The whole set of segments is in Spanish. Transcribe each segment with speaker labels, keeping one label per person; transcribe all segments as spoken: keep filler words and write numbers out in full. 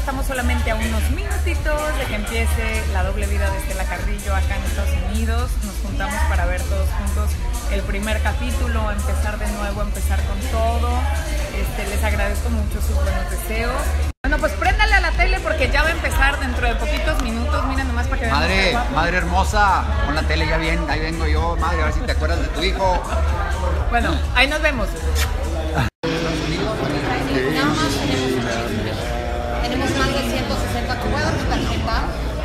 Speaker 1: estamos solamente a unos minutitos de que empiece la doble vida de Estela Carrillo acá en Estados Unidos. Nos juntamos para ver todos juntos el primer capítulo, empezar de nuevo, empezar con todo. Este, les agradezco mucho sus buenos deseos. Bueno, pues préndale a la tele porque ya va a empezar dentro de poquitos minutos. Miren nomás para que vean.
Speaker 2: Madre, madre hermosa, pon la tele ya bien, ahí vengo yo, madre, a ver si te acuerdas de tu hijo.
Speaker 1: Bueno, ahí nos vemos.
Speaker 3: Nada más tenemos un chisme. Tenemos más de ciento sesenta. ¿Te puedo dar tu tarjeta?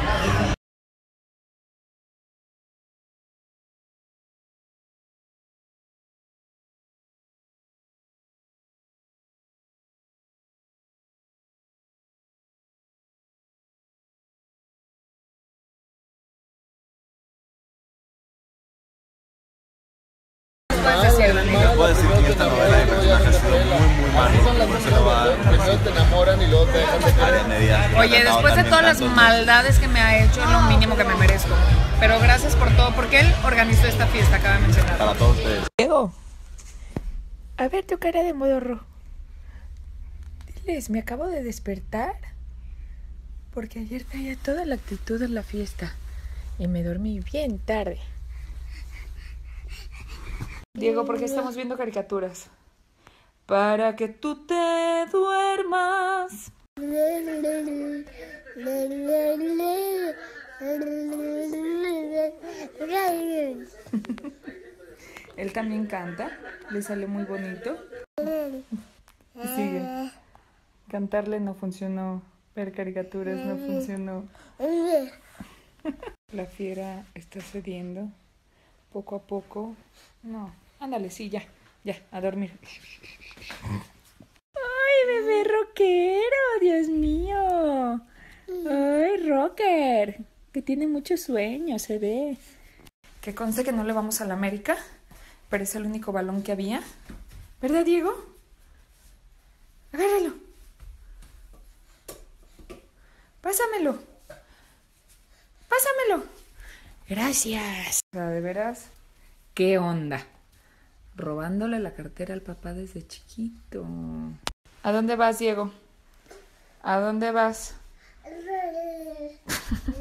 Speaker 4: Les puedo decir que esta novela de personaje ha sido muy muy malo. Por eso lo va a dar.
Speaker 5: Primero te enamoran y luego te dejan de querer.
Speaker 1: Oye, después de todas las maldades que me ha hecho, es lo mínimo que me merezco. Pero gracias por todo, porque él organizó esta fiesta, acaba de mencionar.
Speaker 4: Para todos ustedes.
Speaker 1: Diego, a ver tu cara de modorro. Diles, me acabo de despertar. Porque ayer traía toda la actitud en la fiesta. Y me dormí bien tarde. Diego, ¿por qué estamos viendo caricaturas? Para que tú te duermas. Él también canta, le sale muy bonito. Y sigue. Cantarle no funcionó, ver caricaturas no funcionó. La fiera está cediendo poco a poco. No, ándale, sí, ya, ya, a dormir. ¡Ay, bebé rockero! ¡Dios mío! ¡Ay, rocker! Que tiene mucho sueño, se ve. Que conste que no le vamos a la América, pero es el único balón que había. ¿Verdad, Diego? Agárralo. Pásamelo. Pásamelo. Gracias. O sea, de veras, ¿qué onda? Robándole la cartera al papá desde chiquito. ¿A dónde vas, Diego? ¿A dónde vas?